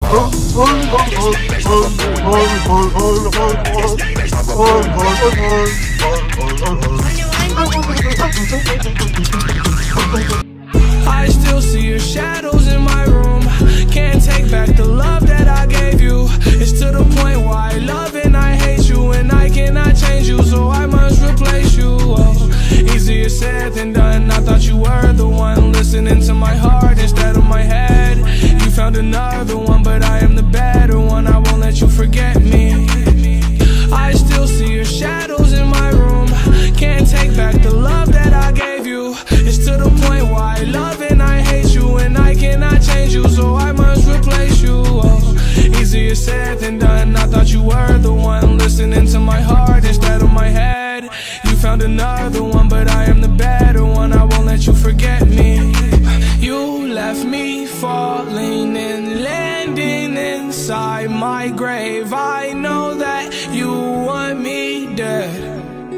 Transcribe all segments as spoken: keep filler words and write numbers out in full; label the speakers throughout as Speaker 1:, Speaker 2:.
Speaker 1: I still see your shadows in my room. Can't take back the love that I gave you. It's to the point where I love and I hate you, and I cannot change you, so I must replace you. Oh, easier said than done. I thought you were the one listening to my heart instead of my head. You found another one, but I am the better one. I won't let you forget me. I still see your shadows in my room. Can't take back the love that I gave you. It's to the point where I love and I hate you, and I cannot change you, so I must replace you. Oh, easier said than done. I thought you were the one listening to my heart instead of my head. You found another one, but I am the better one. I won't let you forget me. You left me falling and landing inside my grave. I know that you want me dead.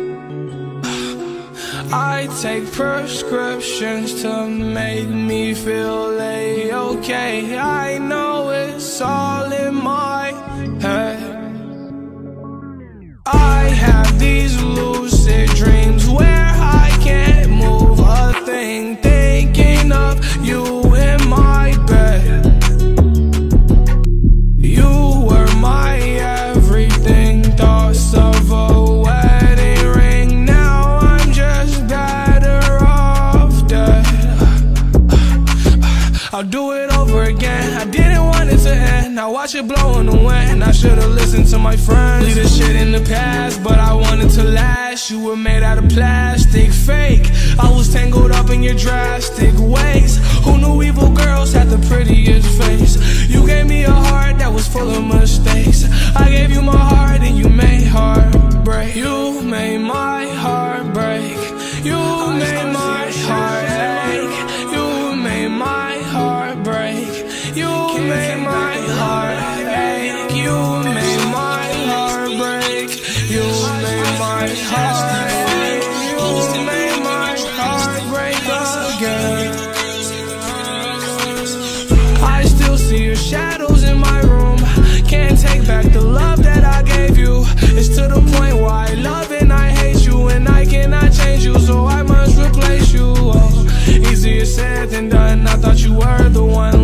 Speaker 1: I take prescriptions to make me feel A-okay. I know it's all in my head. I have these lucid dreams where I can't move a thing, thinking of you in my bed. You were my everything, thoughts of a wedding ring. Now I'm just better off dead. I'll do it over again. I didn't want it to end. Now watch it blow in the wind. I should've listened to my friends. Leave this shit in the past, but I wanted to last. You were made out of plastic, fake. I was tangled up in your drastic ways. Who knew evil girls had the prettiest face? You gave me a heart that was full of mistakes. I gave you my heart and you made heartbreak. You made my heart break. You made my heart ache. You made my heart break. You made my heart ache. You made my heart break. You made my heart ache. You made my heart break again. I still see your shadows in my room. Can't take back the love that I gave you. It's to the point where I love and I hate you, and I cannot change you, so I must replace you. Oh, easier said than done. I thought you were the one